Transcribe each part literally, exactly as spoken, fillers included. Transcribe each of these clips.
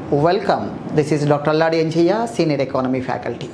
Welcome. This is doctor Alladi Enjaiah, senior economy faculty.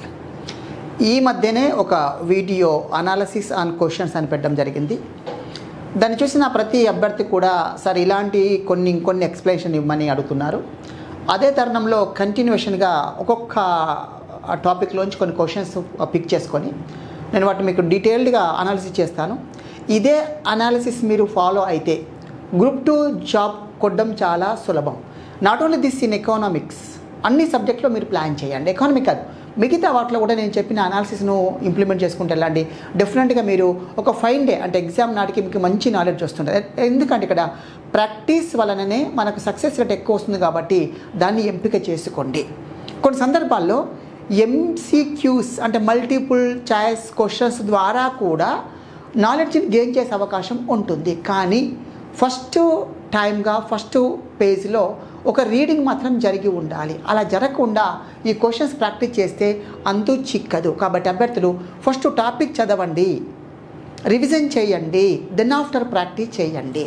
ఈ మధ్యనే ఒక వీడియో అనాలసిస్ ఆన్ క్వశ్చన్స్ అని పెట్టడం జరిగింది. దాన్ని చూసిన ప్రతి అభ్యర్థి కూడా సార్ ఇలాంటి కొన్ని ఇంకొన్ని ఎక్స్ప్లెనేషన్ ఇవ్వమని అడుగుతున్నారు. అదే తరుణంలో కంటిన్యూషన్గా ఒక్కొక్క టాపిక్లోంచి కొన్ని క్వశ్చన్స్ పిక్ చేసుకొని నేను వాటిని మీకు డీటెయిల్డ్గా అనాలిసిస్ చేస్తాను. ఇదే అనాలిసిస్ మీరు ఫాలో అయితే గ్రూప్ టూ జాబ్ కొట్టడం చాలా సులభం. Not only this in economics, అన్ని సబ్జెక్ట్లో మీరు ప్లాన్ చేయండి. ఎకానమిక్ కాదు, మిగతా వాటిలో కూడా నేను చెప్పిన అనాలిసిస్ను ఇంప్లిమెంట్ చేసుకుంటే వెళ్ళండి. డెఫినెట్గా మీరు ఒక ఫైవ్ డే అంటే ఎగ్జామ్ నాటికి మీకు మంచి నాలెడ్జ్ వస్తుంది. ఎందుకంటే ఇక్కడ ప్రాక్టీస్ వలననే మనకు సక్సెస్ రేట్ ఎక్కువ వస్తుంది కాబట్టి దాన్ని ఎంపిక చేసుకోండి. కొన్ని సందర్భాల్లో ఎంసీక్యూస్ అంటే మల్టిపుల్ చాయిస్ క్వశ్చన్స్ ద్వారా కూడా నాలెడ్జ్ని గెయిన్ చేసే అవకాశం ఉంటుంది. కానీ ఫస్ట్ టైమ్గా ఫస్ట్ పేజ్లో ఒక రీడింగ్ మాత్రం జరిగి ఉండాలి. అలా జరగకుండా ఈ క్వశ్చన్స్ ప్రాక్టీస్ చేస్తే అంతు చిక్కదు. కాబట్టి అభ్యర్థులు ఫస్ట్ టాపిక్ చదవండి, రివిజన్ చేయండి, దెన్ ఆఫ్టర్ ప్రాక్టీస్ చేయండి.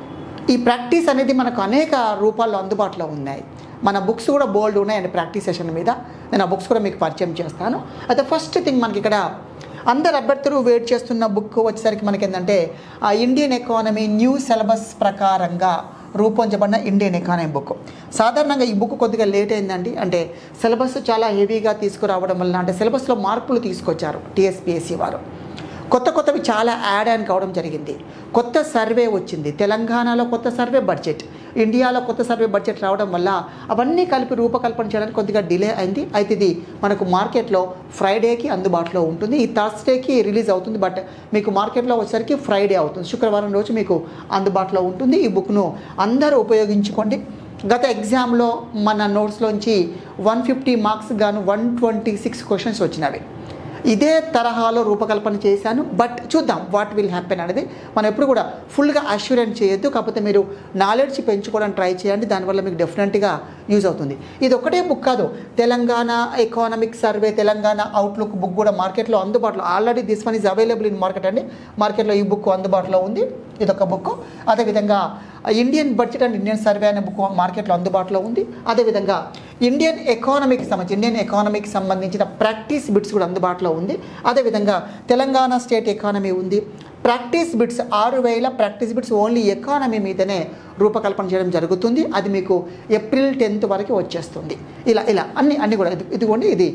ఈ ప్రాక్టీస్ అనేది మనకు అనేక రూపాల్లో అందుబాటులో ఉన్నాయి. మన బుక్స్ కూడా బోల్డ్ ఉన్నాయండి ప్రాక్టీస్ సెషన్ మీద. నేను ఆ బుక్స్ కూడా మీకు పరిచయం చేస్తాను. అయితే ఫస్ట్ థింగ్ మనకి ఇక్కడ అందరు అభ్యర్థులు వెయిట్ చేస్తున్న బుక్ వచ్చేసరికి మనకి ఏంటంటే ఆ ఇండియన్ ఎకానమీ న్యూ సిలబస్ ప్రకారంగా రూపొందించబడిన ఇండియన్ ఎకానమీ బుక్. సాధారణంగా ఈ బుక్ కొద్దిగా లేట్ అయిందండి. అంటే సిలబస్ చాలా హెవీగా తీసుకురావడం వలన అంటే సిలబస్లో మార్పులు తీసుకొచ్చారు టీఎస్పీఎస్సీ వారు. కొత్త కొత్తవి చాలా యాడ్ ఆన్ కావడం జరిగింది. కొత్త సర్వే వచ్చింది. తెలంగాణలో కొత్త సర్వే బడ్జెట్, ఇండియాలో కొత్త సర్వే బడ్జెట్ రావడం వల్ల అవన్నీ కలిపి రూపకల్పన చేయడానికి కొద్దిగా డిలే అయింది. అయితే ఇది మనకు మార్కెట్లో ఫ్రైడేకి అందుబాటులో ఉంటుంది. ఈ థర్స్డేకి రిలీజ్ అవుతుంది, బట్ మీకు మార్కెట్లో వచ్చేసరికి ఫ్రైడే అవుతుంది. శుక్రవారం రోజు మీకు అందుబాటులో ఉంటుంది. ఈ బుక్ను అందరూ ఉపయోగించుకోండి. గత ఎగ్జామ్లో మన నోట్స్లోంచి వన్ ఫిఫ్టీ మార్క్స్ గాను వన్ ట్వంటీ సిక్స్ క్వశ్చన్స్ వచ్చినవి. ఇదే తరహాలో రూపకల్పన చేశాను. బట్ చూద్దాం వాట్ విల్ హ్యాపెన్ అనేది. మనం ఎప్పుడు కూడా ఫుల్గా అష్యూరెన్స్ చేయొద్దు. కాకపోతే మీరు నాలెడ్జ్ పెంచుకోవడానికి ట్రై చేయండి. దానివల్ల మీకు డెఫినెట్గా యూజ్ అవుతుంది. ఇది ఒకటే బుక్ కాదు, Telangana economic survey, Telangana outlook book కూడా మార్కెట్లో అందుబాటులో already this one is available in market అండి. మార్కెట్లో ఈ బుక్ అందుబాటులో ఉంది. ఇదొక బుక్. అదేవిధంగా Indian budget and Indian survey అనే బుక్ మార్కెట్లో అందుబాటులో ఉంది. అదేవిధంగా ఇండియన్ ఎకానమీకి సంబంధించి ఇండియన్ ఎకానమీకి సంబంధించిన ప్రాక్టీస్ బిట్స్ కూడా అందుబాటులో ఉంది. అదేవిధంగా తెలంగాణ స్టేట్ ఎకానమీ ఉంది. ప్రాక్టీస్ బిట్స్ ఆరు వేల ప్రాక్టీస్ బిట్స్ ఓన్లీ ఎకానమీ మీదనే రూపకల్పన చేయడం జరుగుతుంది. అది మీకు ఏప్రిల్ టెన్త్ వరకు వచ్చేస్తుంది. ఇలా ఇలా అన్ని అన్నీ కూడా ఇది ఇదిగోండి. ఇది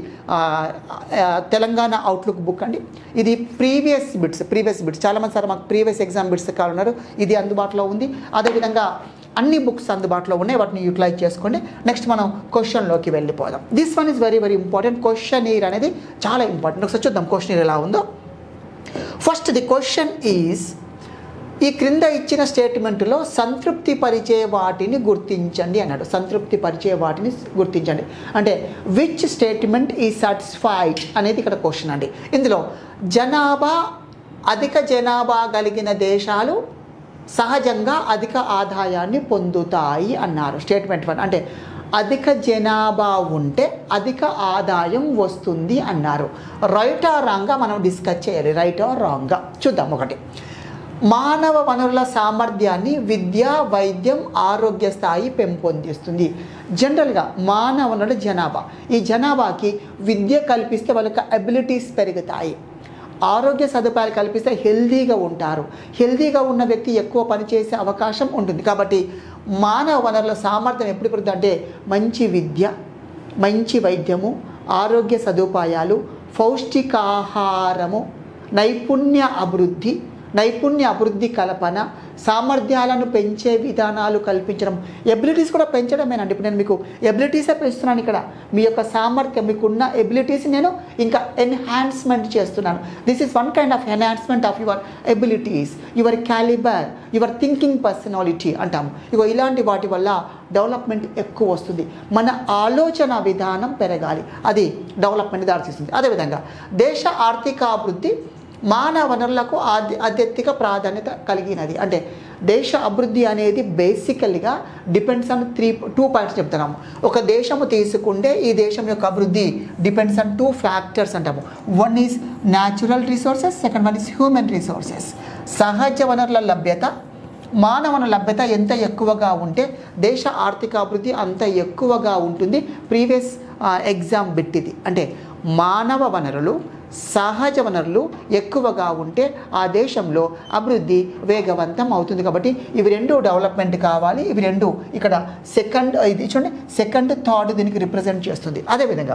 తెలంగాణ అవుట్లుక్ బుక్ అండి. ఇది ప్రీవియస్ బిట్స్ ప్రీవియస్ బిట్స్ చాలామంది సార్ మాకు ప్రీవియస్ ఎగ్జామ్ బిట్స్ కావాలన్నారు. ఇది అందుబాటులో ఉంది. అదేవిధంగా అన్ని బుక్స్ అందుబాటులో ఉన్నాయి. వాటిని యూటిలైజ్ చేసుకోండి. నెక్స్ట్ మనం క్వశ్చన్లోకి వెళ్ళిపోదాం. This one is very very important. Questionnaire అనేది చాలా ఇంపార్టెంట్. ఒకసారి చూద్దాం క్వశ్చనీర్ ఎలా ఉందో. ఫస్ట్ ది క్వశ్చన్ ఈజ్, ఈ క్రింద ఇచ్చిన స్టేట్మెంట్లో సంతృప్తి పరిచే వాటిని గుర్తించండి అన్నాడు. సంతృప్తి పరిచే వాటిని గుర్తించండి అంటే విచ్ స్టేట్మెంట్ ఈ సాటిస్ఫైడ్ అనేది ఇక్కడ క్వశ్చన్ అండి. ఇందులో జనాభా అధిక జనాభా కలిగిన దేశాలు సహజంగా అధిక ఆదాయాన్ని పొందుతాయి అన్నారు. స్టేట్మెంట్ వన్ అంటే అధిక జనాభా ఉంటే అధిక ఆదాయం వస్తుంది అన్నారు. రైట్ ఆర్ రాంగ్గా మనం డిస్కస్ చేయాలి. రైట్ ఆర్ రాంగ్గా చూద్దాం. ఒకటి, మానవ వనరుల సామర్థ్యాన్ని విద్య, వైద్యం, ఆరోగ్య స్థాయి పెంపొందిస్తుంది. జనరల్గా మానవ వనరుల జనాభా, ఈ జనాభాకి విద్య కల్పిస్తే వాళ్ళకి అబిలిటీస్ పెరుగుతాయి. ఆరోగ్య సదుపాయాలు కల్పిస్తే హెల్దీగా ఉంటారు. హెల్దీగా ఉన్న వ్యక్తి ఎక్కువ పనిచేసే అవకాశం ఉంటుంది. కాబట్టి మానవ వనరుల సామర్థ్యం ఎప్పుడు పెరుగుతుంది అంటే మంచి విద్య, మంచి వైద్యము, ఆరోగ్య సదుపాయాలు, పౌష్టికాహారము, నైపుణ్య అభివృద్ధి నైపుణ్య అభివృద్ధి కల్పన, సామర్థ్యాలను పెంచే విధానాలు కల్పించడం. ఎబిలిటీస్ కూడా పెంచడమేనండి. ఇప్పుడు నేను మీకు ఎబిలిటీసే పెంచుతున్నాను. ఇక్కడ మీ యొక్క సామర్థ్యం, మీకున్న ఎబిలిటీస్ నేను ఇంకా ఎన్హాన్స్మెంట్ చేస్తున్నాను. This is one kind of enhancement of your abilities, your calibre, your thinking personality అంటాము. ఇగో ఇలాంటి వాటి వల్ల డెవలప్మెంట్ ఎక్కువ వస్తుంది. మన ఆలోచన విధానం పెరగాలి. అది డెవలప్మెంట్ దారితీస్తుంది. అదేవిధంగా దేశ ఆర్థికాభివృద్ధి మానవ వనరులకు ఆది అత్యధిక ప్రాధాన్యత కలిగినది. అంటే దేశ అభివృద్ధి అనేది బేసికల్గా depends on three two points చెప్తున్నాము. ఒక దేశము తీసుకుంటే ఈ దేశం యొక్క అభివృద్ధి డిపెండ్స్ ఆన్ టూ ఫ్యాక్టర్స్ అంటాము. One is natural resources, second one is human resources. సహజ వనరుల లభ్యత, మానవ వనరుల లభ్యత ఎంత ఎక్కువగా ఉంటే దేశ ఆర్థిక అభివృద్ధి అంత ఎక్కువగా ఉంటుంది. ప్రీవియస్ ఎగ్జామ్ బిట్ ఇది. అంటే మానవ వనరులు సహజ వనరులు ఎక్కువగా ఉంటే ఆ దేశంలో అభివృద్ధి వేగవంతం అవుతుంది. కాబట్టి ఇవి రెండు డెవలప్మెంట్ కావాలి. ఇవి రెండు ఇక్కడ సెకండ్ ఇది చూడండి సెకండ్ థర్డ్ దీనికి రిప్రజెంట్ చేస్తుంది. అదేవిధంగా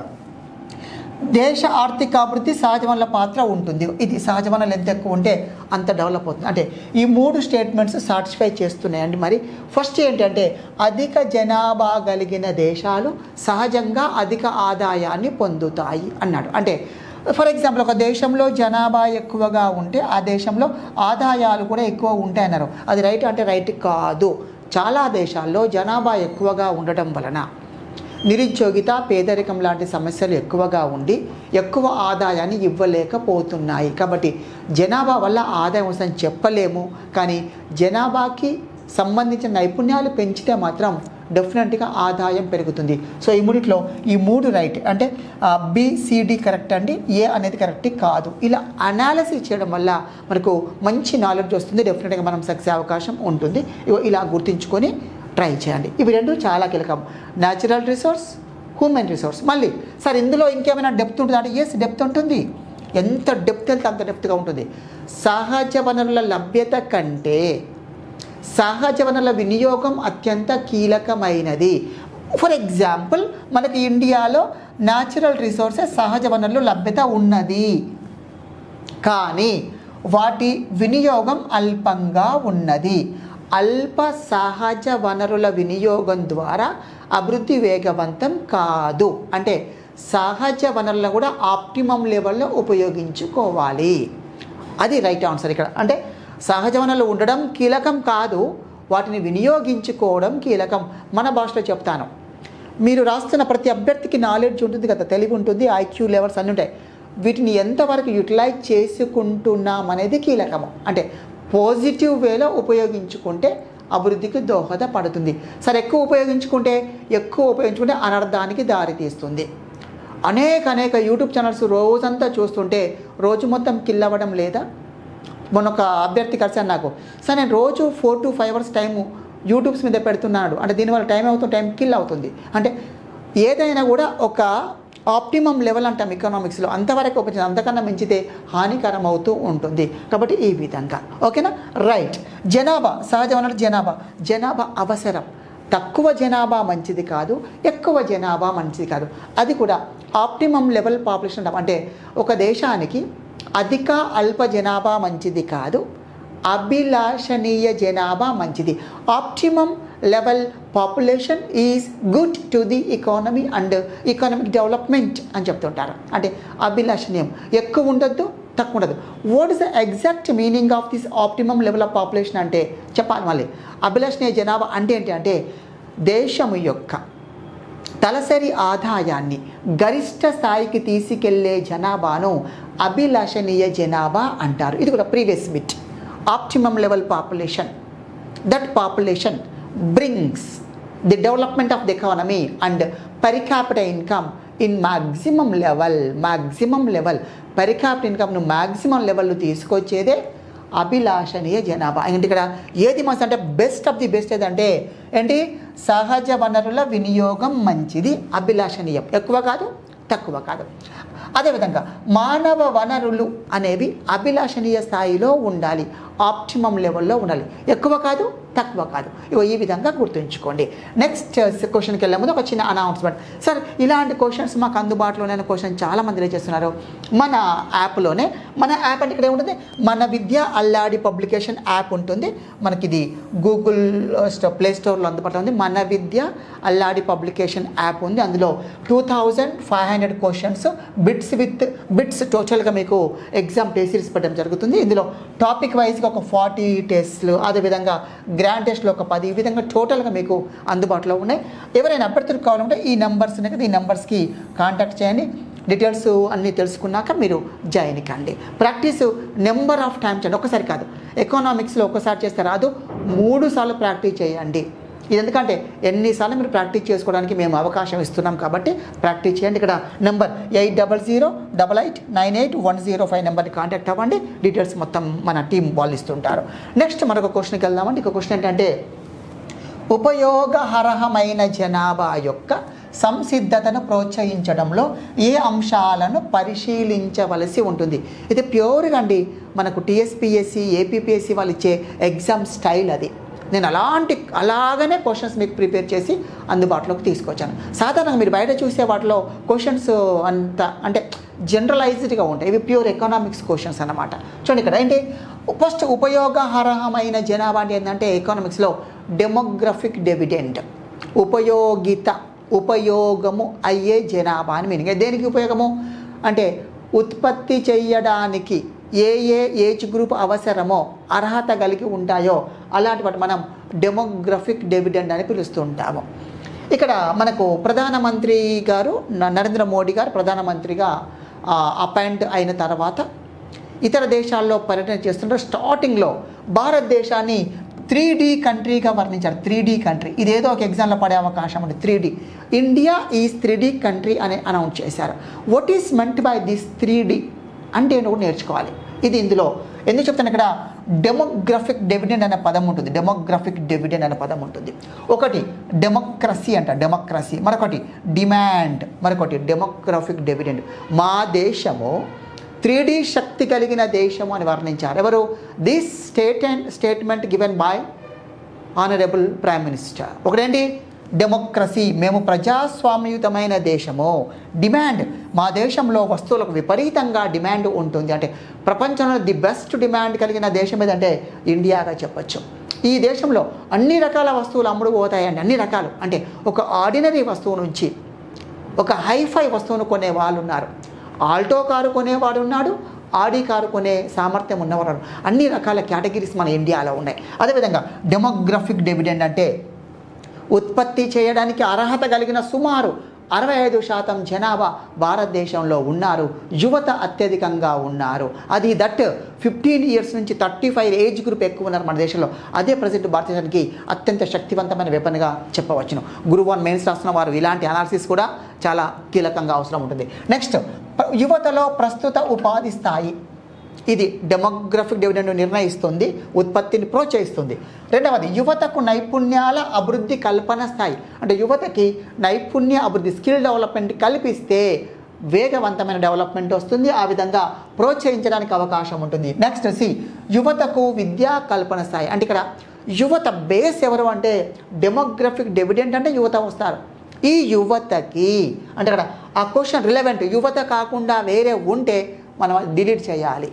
దేశ ఆర్థిక అభివృద్ధి సహజ వనరుల పాత్ర ఉంటుంది. ఇది సహజ వనరులు ఎంత ఎక్కువ ఉంటే అంత డెవలప్ అవుతుంది. అంటే ఈ మూడు స్టేట్మెంట్స్ సాటిస్ఫై చేస్తున్నాయండి. మరి ఫస్ట్ ఏంటంటే అధిక జనాభా కలిగిన దేశాలు సహజంగా అధిక ఆదాయాన్ని పొందుతాయి అన్నాడు. అంటే ఫర్ ఎగ్జాంపుల్ ఒక దేశంలో జనాభా ఎక్కువగా ఉంటే ఆ దేశంలో ఆదాయాలు కూడా ఎక్కువ ఉంటాయి అన్నారు. అది రైట్ అంటే రైట్ కాదు. చాలా దేశాల్లో జనాభా ఎక్కువగా ఉండటం వలన నిరుద్యోగిత పేదరికం లాంటి సమస్యలు ఎక్కువగా ఉండి ఎక్కువ ఆదాయాన్ని ఇవ్వలేకపోతున్నాయి. కాబట్టి జనాభా వల్ల ఆదాయం వస్తుందని చెప్పలేము. కానీ జనాభాకి సంబంధించిన నైపుణ్యాలు పెంచితే మాత్రం డెఫినెట్గా ఆదాయం పెరుగుతుంది. సో ఈ మూడిట్లో ఈ మూడు రైట్ అంటే బిసిడి కరెక్ట్ అండి, ఏ అనేది కరెక్ట్ కాదు. ఇలా అనాలిసిస్ చేయడం వల్ల మనకు మంచి నాలెడ్జ్ వస్తుంది. డెఫినెట్గా మనం సక్సెస్ అవకాశం ఉంటుంది. ఇలా గుర్తుంచుకొని ట్రై చేయండి. ఇవి రెండు చాలా కీలకం. Natural resource, human resource. మళ్ళీ సార్ ఇందులో ఇంకేమైనా డెప్త్ ఉంటుంది అంటే ఎస్ డెప్త్ ఉంటుంది. ఎంత డెప్త్ వెళ్తే అంత డెప్త్గా ఉంటుంది. సహజ వనరుల లభ్యత కంటే సహజ వనరుల వినియోగం అత్యంత కీలకమైనది. ఫర్ ఎగ్జాంపుల్ మనకి ఇండియాలో న్యాచురల్ రిసోర్సెస్ సహజ వనరులు లభ్యత ఉన్నది, కానీ వాటి వినియోగం అల్పంగా ఉన్నది. అల్ప సహజ వనరుల వినియోగం ద్వారా అభివృద్ధి వేగవంతం కాదు. అంటే సహజ వనరులను కూడా ఆప్టిమం లెవెల్లో ఉపయోగించుకోవాలి. అది రైట్ ఆన్సర్ ఇక్కడ. అంటే సహజ వనరులు ఉండడం కీలకం కాదు, వాటిని వినియోగించుకోవడం కీలకం. మన భాషలో చెప్తాను, మీరు రాస్తున్న ప్రతి అభ్యర్థికి నాలెడ్జ్ ఉంటుంది కదా, తెలివి ఉంటుంది, ఐక్యూ లెవెల్స్ అన్నీ ఉంటాయి. వీటిని ఎంతవరకు యూటిలైజ్ చేసుకుంటున్నాం అనేది కీలకము. అంటే పాజిటివ్ వేలో ఉపయోగించుకుంటే అభివృద్ధికి దోహదపడుతుంది. సరే ఎక్కువ ఉపయోగించుకుంటే ఎక్కువ ఉపయోగించుకుంటే అనర్థానికి దారితీస్తుంది. అనేక అనేక యూట్యూబ్ ఛానల్స్ రోజంతా చూస్తుంటే రోజు మొత్తం కిల్ అవ్వడం లేదా? మొన్న ఒక అభ్యర్థి కలిసాను నాకు, సార్ నేను రోజు four to five hours time YouTubes మీద పెడుతున్నాడు, అంటే దీనివల్ల టైం అవుతుంది, టైం కిల్ అవుతుంది. అంటే ఏదైనా కూడా ఒక ఆప్టిమమ్ లెవెల్ అంటాం ఎకనామిక్స్లో, అంతవరకు ఉపయోగించి అంతకన్నా మించితే హానికరం అవుతూ ఉంటుంది. కాబట్టి ఈ విధంగా ఓకేనా. రైట్. జనాభా, సహజ వనరుల జనాభా జనాభా అవసరం. తక్కువ జనాభా మంచిది కాదు, ఎక్కువ జనాభా మంచిది కాదు. అది కూడా ఆప్టిమమ్ లెవెల్ పాపులేషన్ అంటాం. అంటే ఒక దేశానికి అధిక అల్ప జనాభా మంచిది కాదు, అభిలాషణీయ జనాభా మంచిది. Optimum level population is good to the economy and economic development అని చెప్తుంటారు. అంటే అభిలాషణీయం, ఎక్కువ ఉండొద్దు తక్కువ ఉండదు. What is the exact meaning of this optimum level of population అంటే చెప్పాలి. మళ్ళీ అభిలాషణీయ జనాభా అంటే ఏంటి అంటే దేశము యొక్క తలసరి ఆదాయాన్ని గరిష్ట స్థాయికి తీసుకెళ్లే జనాభాను అభిలాషణీయ జనాభా అంటారు. ఇది కూడా previous bit. Optimum level population, that population brings the development of the economy and per capita income in maximum level. Maximum level per capita ఇన్కమ్ను మ్యాక్సిమం లెవెల్ను తీసుకొచ్చేదే అభిలాషణీయ జనాభా. ఏంటి ఇక్కడ ఏది మంచి అంటే బెస్ట్ ఆఫ్ ది బెస్ట్ ఏదంటే ఏంటి, సహజ వనరుల వినియోగం మంచిది, అభిలాషణీయం, ఎక్కువ కాదు తక్కువ కాదు. అదేవిధంగా మానవ వనరులు అనేవి అభిలాషణీయ స్థాయిలో ఉండాలి, ఆప్టిమమ్ లెవెల్లో ఉండాలి, ఎక్కువ కాదు తక్కువ కాదు. ఇగో ఈ విధంగా గుర్తుంచుకోండి. నెక్స్ట్ క్వశ్చన్కి వెళ్ళే ముందు ఒక చిన్న అనౌన్స్మెంట్. సార్ ఇలాంటి క్వశ్చన్స్ మాకు అందుబాటులోనే క్వశ్చన్ చాలామంది చేస్తున్నారు మన యాప్లోనే. మన యాప్ అంటే ఇక్కడ ఏముంటుంది, మన విద్య అల్లాడి పబ్లికేషన్ యాప్ ఉంటుంది. మనకి ఇది గూగుల్ ప్లే స్టోర్లో అందుబాటులో ఉంది. మన విద్య అల్లాడి పబ్లికేషన్ యాప్ ఉంది. అందులో two thousand five hundred questions bits with bits టోటల్గా మీకు ఎగ్జామ్ టెస్ట్ సిరీస్ పెట్టడం జరుగుతుంది. ఇందులో టాపిక్ వైజ్గా ఒక ఫార్టీ టెస్ట్లు, అదేవిధంగా గ్రాండ్ టెస్ట్లో ఒక పది, ఈ విధంగా టోటల్గా మీకు అందుబాటులో ఉన్నాయి. ఎవరైనా అభ్యర్థులు కావాలంటే ఈ నెంబర్స్ ఉన్నాయి కదా, ఈ నెంబర్స్కి కాంటాక్ట్ చేయండి. డీటెయిల్స్ అన్నీ తెలుసుకున్నాక మీరు జాయిన్ కండి. ప్రాక్టీస్ నెంబర్ ఆఫ్ టైమ్స్ చేయండి, ఒక్కసారి కాదు. ఎకనామిక్స్లో ఒక్కసారి చేస్తే రాదు, మూడు సార్లు ప్రాక్టీస్ చేయండి. ఇది ఎందుకంటే ఎన్నిసార్లు మీరు ప్రాక్టీస్ చేసుకోవడానికి మేము అవకాశం ఇస్తున్నాం కాబట్టి ప్రాక్టీస్ చేయండి. ఇక్కడ number eight double zero double eight nine eight one zero five నెంబర్ని కాంటాక్ట్ అవ్వండి. డీటెయిల్స్ మొత్తం మన టీం వాళ్ళు ఇస్తుంటారు. నెక్స్ట్ మరొక క్వశ్చన్కి వెళ్దామండి. ఇంకో క్వశ్చన్ ఏంటంటే ఉపయోగహరహమైన జనాభా యొక్క సంసిద్ధతను ప్రోత్సహించడంలో ఏ అంశాలను పరిశీలించవలసి ఉంటుంది. ఇది ప్యూర్గా అండి మనకు టీఎస్పీఎస్సి ఏపీపీఎస్సి వాళ్ళు ఇచ్చే ఎగ్జామ్ స్టైల్ అది. నేను అలాంటి అలాగనే క్వశ్చన్స్ మీకు ప్రిపేర్ చేసి అందుబాటులోకి తీసుకొచ్చాను. సాధారణంగా మీరు బయట చూసే వాటిలో క్వశ్చన్స్ అంత అంటే జనరలైజ్డ్గా ఉంటాయి. ఇవి ప్యూర్ ఎకనామిక్స్ క్వశ్చన్స్ అన్నమాట. చూడండి ఇక్కడ ఏంటి ఫస్ట్ ఉపయోగహరహమైన జనాభా అంటే ఏంటంటే ఎకనామిక్స్లో డెమోగ్రఫిక్ డివిడెండ్, ఉపయోగిత ఉపయోగము అయ్యే జనాభా అని మీనింగ్. దేనికి ఉపయోగము అంటే ఉత్పత్తి చేయడానికి ఏ ఏ ఏజ్ గ్రూప్ అవసరమో అర్హత కలిగి ఉంటాయో అలాంటి వాటి మనం డెమోగ్రఫిక్ డివిడెండ్ అని పిలుస్తూ ఉంటాము. ఇక్కడ మనకు ప్రధానమంత్రి గారు నరేంద్ర మోడీ గారు ప్రధానమంత్రిగా అపాయింట్ అయిన తర్వాత ఇతర దేశాల్లో పర్యటన చేస్తుంటే స్టార్టింగ్లో భారతదేశాన్ని త్రీ డీ కంట్రీగా వర్ణించారు. త్రీ డీ కంట్రీ ఇదేదో ఒక ఎగ్జామ్లో పడే అవకాశం ఉంది. Three D India is three D country అని అనౌన్స్ చేశారు. What is meant by this three D అంటే ఏంటో కూడా నేర్చుకోవాలి. ఇది ఇందులో ఎందుకు చెప్తాను, ఇక్కడ డెమోగ్రఫిక్ డివిడెండ్ అనే పదం ఉంటుంది. డెమోగ్రఫిక్ డివిడెండ్ అనే పదం ఉంటుంది. ఒకటి డెమోక్రసీ అంట, డెమోక్రసీ, మరొకటి డిమాండ్, మరొకటి డెమోగ్రఫిక్ డివిడెండ్. మా దేశము త్రీ డీ శక్తి కలిగిన దేశము అని వర్ణించారు. ఎవరు? This state and statement given by honourable prime minister. ఒకటేంటి డెమోక్రసీ, మేము ప్రజాస్వామ్యయుతమైన దేశము. డిమాండ్, మా దేశంలో వస్తువులకు విపరీతంగా డిమాండ్ ఉంటుంది. అంటే ప్రపంచంలో ది బెస్ట్ డిమాండ్ కలిగిన దేశం ఏదంటే ఇండియాగా చెప్పచ్చు. ఈ దేశంలో అన్ని రకాల వస్తువులు అమ్ముడు పోతాయండి. అన్ని రకాలు అంటే ఒక ఆర్డినరీ వస్తువు నుంచి ఒక హైఫై వస్తువును కొనే వాళ్ళు ఉన్నారు, ఆల్టో కారు కొనేవాడు ఉన్నాడు, ఆడి కారు కొనే సామర్థ్యం ఉన్నవారు, అన్ని రకాల కేటగిరీస్ మన ఇండియాలో ఉన్నాయి. అదేవిధంగా డెమోగ్రఫిక్ డివిడెండ్ అంటే ఉత్పత్తి చేయడానికి అర్హత కలిగిన సుమారు అరవై ఐదు శాతం జనాభా భారతదేశంలో ఉన్నారు. యువత అత్యధికంగా ఉన్నారు. అది దట్ ఫిఫ్టీన్ ఇయర్స్ నుంచి థర్టీ ఫైవ్ ఏజ్ గ్రూప్ ఎక్కువ ఉన్నారు మన దేశంలో. అదే ప్రజెంట్ భారతదేశానికి అత్యంత శక్తివంతమైన వెపన్గా చెప్పవచ్చును. గ్రూప్ వన్ మెయిన్స్ రాస్తున్న వారు ఇలాంటి అనాలిసిస్ కూడా చాలా కీలకంగా అవసరం ఉంటుంది. నెక్స్ట్ యువతలో ప్రస్తుత ఉపాధి స్థాయి, ఇది డెమోగ్రఫిక్ డివిడెండ్ నిర్ణయిస్తుంది, ఉత్పత్తిని ప్రోత్సహిస్తుంది. రెండవది యువతకు నైపుణ్యాల అభివృద్ధి కల్పన స్థాయి, అంటే యువతకి నైపుణ్య అభివృద్ధి స్కిల్ డెవలప్మెంట్ కల్పిస్తే వేగవంతమైన డెవలప్మెంట్ వస్తుంది, ఆ విధంగా ప్రోత్సహించడానికి అవకాశం ఉంటుంది. నెక్స్ట్ సి యువతకు విద్యా కల్పన స్థాయి, అంటే ఇక్కడ యువత బేస్ ఎవరు అంటే డెమోగ్రఫిక్ డివిడెండ్ అంటే యువత వస్తారు. ఈ యువతకి అంటే ఇక్కడ ఆ క్వశ్చన్ రిలవెంట్, యువత కాకుండా వేరే ఉంటే మనం డిలీట్ చేయాలి.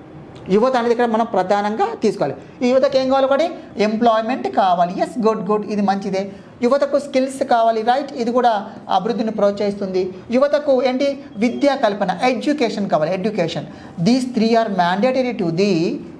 యువత అనేది ఇక్కడ మనం ప్రధానంగా తీసుకోవాలి. ఈ యువతకు ఏం కావాలి? ఒకటి ఎంప్లాయ్మెంట్ కావాలి. ఎస్, గుడ్ గుడ్, ఇది మంచిదే. యువతకు స్కిల్స్ కావాలి, రైట్, ఇది కూడా అభివృద్ధిని ప్రోత్సహిస్తుంది. యువతకు ఏంటి? విద్యా కల్పన, ఎడ్యుకేషన్ కావాలి, education. These three are mandatory to the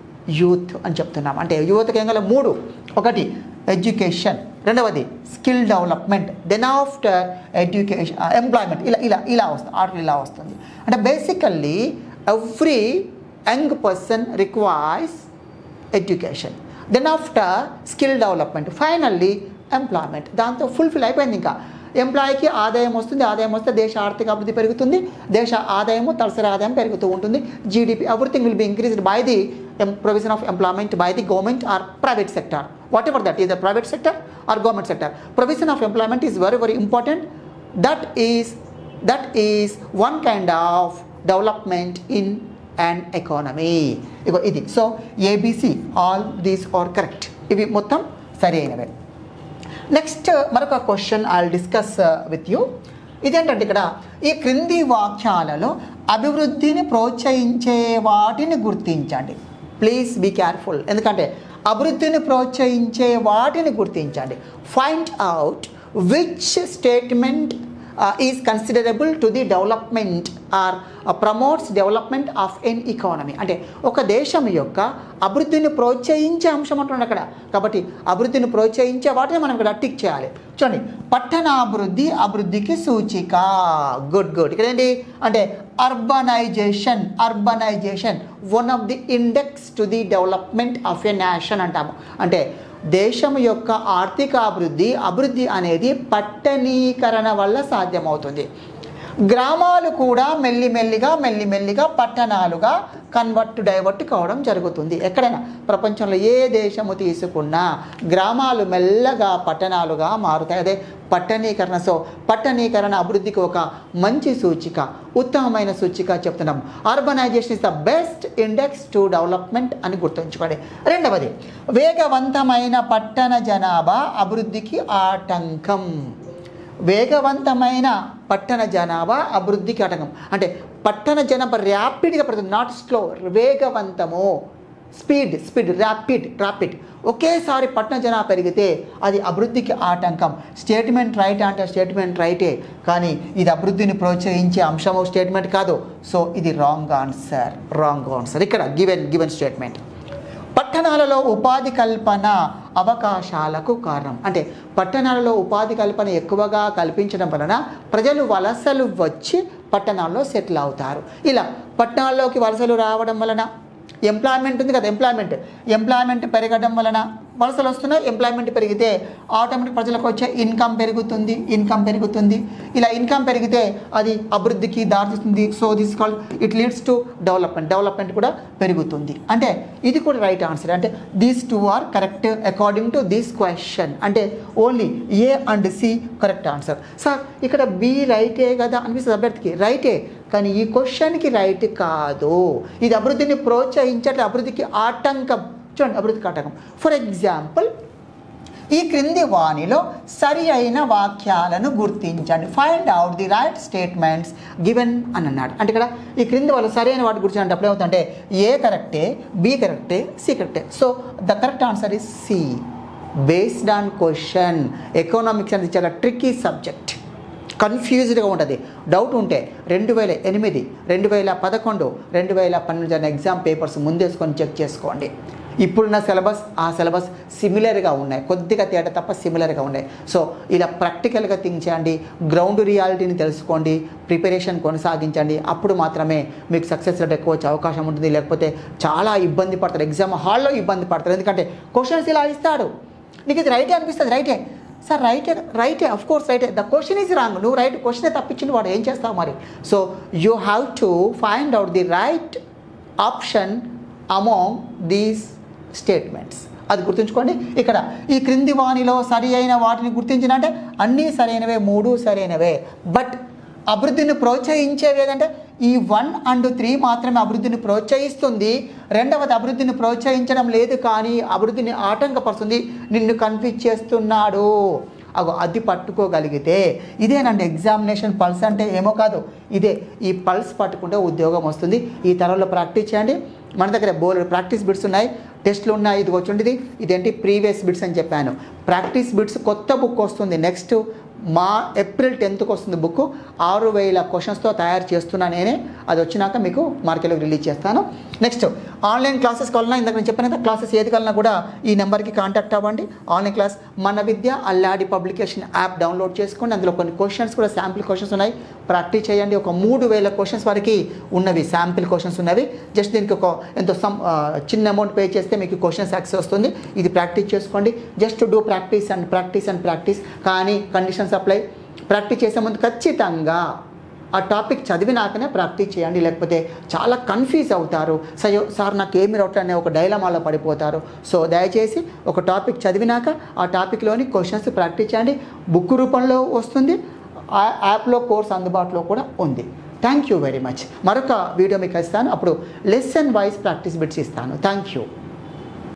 youth అని చెప్తున్నాం. అంటే యువతకు ఏం కావాలి? మూడు, ఒకటి ఎడ్యుకేషన్, రెండవది skill development, then after education employment, ఇలా ఇలా ఇలా వస్తుంది, ఆర్డర్ ఇలా వస్తుంది. అంటే basically every young person requires education, then after skill development, finally employment. దాంతో ఫుల్ఫిల్ అయిపోయింది. ఇంకా ఎంప్లాయీకి ఆదాయం వస్తుంది, ఆదాయం వస్తే దేశ ఆర్థిక అభివృద్ధి పెరుగుతుంది, దేశ ఆదాయము తలసరి ఆదాయం పెరుగుతూ ఉంటుంది. GDP everything will be increased by the provision of employment by the government or private sector, whatever that is, the private sector or government sector. Provision of employment is very very important. That is that is one kind of development in an economy. ఇది so ABC all these are correct, ఇవి మొత్తం సరి అయినవే. Next మరొక question I will discuss with you. ఇదేంటంటే ఇక్కడ ఈ క్రింది వాక్యాలలో అభివృద్ధిని ప్రోత్సహించే వాటిని గుర్తించండి. ప్లీజ్ బీ కేర్ఫుల్, ఎందుకంటే అభివృద్ధిని ప్రోత్సహించే వాటిని గుర్తించండి. Find out which statement is considerable to the development or promotes development of an economy. అంటే ఒక దేశం యొక్క అభివృద్ధిని ప్రోత్సహించే అంశం అంటున్నాడు అక్కడ. కాబట్టి అభివృద్ధిని ప్రోత్సహించే వాటిని మనం ఇక్కడ టిక్ చేయాలి. చూడండి, పట్టణాభివృద్ధి అభివృద్ధికి సూచిక. Good good. ఇక్కడ ఏంటి అంటే urbanisation, urbanisation one of the index to the development of a nation అంటాము. అంటే దేశం యొక్క ఆర్థిక అభివృద్ధి అభివృద్ధి అనేది పట్టణీకరణ వల్ల సాధ్యమవుతుంది. గ్రామాలు కూడా మెల్లిమెల్లిగా మెల్లిమెల్లిగా పట్టణాలుగా కన్వర్ట్ డైవర్ట్ కావడం జరుగుతుంది. ఎక్కడైనా ప్రపంచంలో ఏ దేశము తీసుకున్నా గ్రామాలు మెల్లగా పట్టణాలుగా మారుతాయి. అదే పట్టణీకరణ. సో పట్టణీకరణ అభివృద్ధికి ఒక మంచి సూచిక, ఉత్తమమైన సూచిక చెప్తున్నాం. Urbanisation is the best index to development అని గుర్తుంచుకోండి. రెండవది, వేగవంతమైన పట్టణ జనాభా అభివృద్ధికి ఆటంకం. వేగవంతమైన పట్టణ జనాభా అభివృద్ధికి ఆటంకం అంటే పట్టణ జనాభా ర్యాపిడ్గా పెరుగుతుంది, నాట్ స్లో, వేగవంతము, స్పీడ్ స్పీడ్ ర్యాపిడ్ ర్యాపిడ్ ఒకేసారి పట్టణ జనాభా పెరిగితే అది అభివృద్ధికి ఆటంకం. స్టేట్మెంట్ రైట్ అంటే స్టేట్మెంట్ రైటే, కానీ ఇది అభివృద్ధిని ప్రోత్సహించే అంశము స్టేట్మెంట్ కాదు. సో ఇది రాంగ్ ఆన్సర్, రాంగ్ ఆన్సర్. ఇక్కడ గివెన్ గివెన్ స్టేట్మెంట్. పట్టణాలలో ఉపాధి కల్పన అవకాశాలకు కారణం అంటే పట్టణాలలో ఉపాధి కల్పన ఎక్కువగా కల్పించడం వలన ప్రజలు వలసలు వచ్చి పట్టణాల్లో సెటిల్ అవుతారు. ఇలా పట్టణాల్లోకి వలసలు రావడం వలన ఎంప్లాయ్మెంట్ ఉంది కదా, ఎంప్లాయ్మెంట్ ఎంప్లాయ్మెంట్ పెరగడం వలన వలసలు వస్తున్నాయి. ఎంప్లాయ్మెంట్ పెరిగితే ఆటోమేటిక్ ప్రజలకు వచ్చే ఇన్కమ్ పెరుగుతుంది, ఇన్కమ్ పెరుగుతుంది. ఇలా ఇన్కమ్ పెరిగితే అది అభివృద్ధికి దారితీస్తుంది. So this called it leads to development, development కూడా పెరుగుతుంది. అంటే ఇది కూడా రైట్ ఆన్సర్. అంటే these two are correct according to this question. అంటే only A and C correct answer. Sir ఇక్కడ బి రైటే కదా అనిపిస్తుంది అభ్యర్థికి, రైటే, కానీ ఈ క్వశ్చన్కి రైట్ కాదు. ఇది అభివృద్ధిని ప్రోత్సహించట్లే, అభివృద్ధికి ఆటంకం. చూడండి, అభివృద్ధికి ఆటంకం. ఫర్ ఎగ్జాంపుల్, ఈ క్రింది వాణిలో సరి అయిన వాక్యాలను గుర్తించండి. Find out the right statements given అని అన్నాడు. అంటే ఇక్కడ ఈ క్రింది వాళ్ళు సరైన వాటి గుర్తించండి. అప్పుడు ఏమవుతుందంటే ఏ కరెక్టే, బి కరెక్టే, సి కరెక్టే. So the correct answer is C. Based on question. Economics అనేది చాలా ట్రిక్కీ సబ్జెక్ట్, కన్ఫ్యూజ్డ్గా ఉంటుంది. డౌట్ ఉంటే రెండు వేల ఎనిమిది రెండు వేల పదకొండు రెండు వేల పన్నెండు జరిగిన ఎగ్జామ్ పేపర్స్ ముందేసుకొని చెక్ చేసుకోండి. ఇప్పుడున్న సిలబస్ ఆ సిలబస్ సిమిలర్గా ఉన్నాయి, కొద్దిగా తేడా తప్ప సిమిలర్గా ఉన్నాయి. సో ఇలా ప్రాక్టికల్గా థింక్ చేయండి, గ్రౌండ్ రియాలిటీని తెలుసుకోండి, ప్రిపరేషన్ కొనసాగించండి. అప్పుడు మాత్రమే మీకు సక్సెస్ రేట్ ఎక్కువ వచ్చే అవకాశం ఉంటుంది. లేకపోతే చాలా ఇబ్బంది పడతారు, ఎగ్జామ్ హాల్లో ఇబ్బంది పడతారు. ఎందుకంటే క్వశ్చన్స్ ఇలా ఇస్తాడు, నీకు ఇది రైటే అనిపిస్తుంది, రైటే సార్, రైటే రైటే అఫ్ కోర్స్ రైటే, ద క్వశ్చన్ ఈజ్ రాంగ్. నువ్వు రైట్ క్వశ్చనే తప్పించిన వాడు ఏం చేస్తావు మరి? So you have to find out the right option among these statements. అది గుర్తుంచుకోండి. ఇక్కడ ఈ క్రింది వాణిలో సరి అయిన వాటిని గుర్తించిన అంటే అన్నీ సరైనవే, మూడు సరైనవే. బట్ అభివృద్ధిని ప్రోత్సహించేవి ఏదంటే ఈ వన్ అండ్ త్రీ మాత్రమే అభివృద్ధిని ప్రోత్సహిస్తుంది. రెండవది అభివృద్ధిని ప్రోత్సహించడం లేదు, కానీ అభివృద్ధిని ఆటంకపరుస్తుంది, నిన్ను కన్ఫ్యూజ్ చేస్తున్నాడు. అగో అది పట్టుకోగలిగితే ఇదేనండి ఎగ్జామినేషన్ పల్స్ అంటే. ఏమో కాదు, ఇదే. ఈ పల్స్ పట్టుకుంటే ఉద్యోగం వస్తుంది. ఈ తరంలో ప్రాక్టీస్ చేయండి. మన దగ్గర బోల్ ప్రాక్టీస్ బిట్స్ ఉన్నాయి, టెస్ట్లు ఉన్నాయి. ఇది వచ్చింది, ఇదేంటి ప్రీవియస్ బిట్స్ అని చెప్పాను. ప్రాక్టీస్ బిట్స్ కొత్త బుక్ వస్తుంది నెక్స్ట్ మా ఏప్రిల్ టెన్త్కి వస్తుంది బుక్. ఆరు వేల క్వశ్చన్స్తో తయారు చేస్తున్నా నేనే. అది వచ్చినాక మీకు మార్కెట్లోకి రిలీజ్ చేస్తాను. నెక్స్ట్ ఆన్లైన్ క్లాసెస్ కావాలన్నా ఇందాక నేను చెప్పిన క్లాసెస్ ఏది కావాలన్నా కూడా ఈ నెంబర్కి కాంటాక్ట్ అవ్వండి. ఆన్లైన్ క్లాస్ మన Vidya Alladi publication app download చేసుకోండి. అందులో కొన్ని క్వశ్చన్స్ కూడా శాంపిల్ క్వశ్చన్స్ ఉన్నాయి, ప్రాక్టీస్ చేయండి. ఒక మూడు వేల క్వశ్చన్స్ వరకు ఉన్నవి, శాంపిల్ క్వశ్చన్స్ ఉన్నవి. జస్ట్ దీనికి ఒక ఎంతో సమ్ చిన్న అమౌంట్ పే చేస్తే మీకు క్వశ్చన్స్ యాక్సెస్ వస్తుంది. ఇది ప్రాక్టీస్ చేసుకోండి. Just do practice and practice and practice. కానీ కండిషన్స్ అప్లై. ప్రాక్టీస్ చేసే ముందు ఖచ్చితంగా ఆ టాపిక్ చదివినాకనే ప్రాక్టీస్ చేయండి, లేకపోతే చాలా కన్ఫ్యూజ్ అవుతారు. సయో సార్ నాకు ఏమి రావట్లే అనే ఒక డైలమాలో పడిపోతారు. సో దయచేసి ఒక టాపిక్ చదివినాక ఆ టాపిక్లోని క్వశ్చన్స్ ప్రాక్టీస్ చేయండి. బుక్ రూపంలో వస్తుంది, ఆ యాప్లో కోర్స్ అందుబాటులో కూడా ఉంది. Thank you very much. మరొక వీడియో మీకు ఇస్తాను, అప్పుడు లెసన్ వైజ్ ప్రాక్టీస్ బిట్స్ ఇస్తాను. Thank you.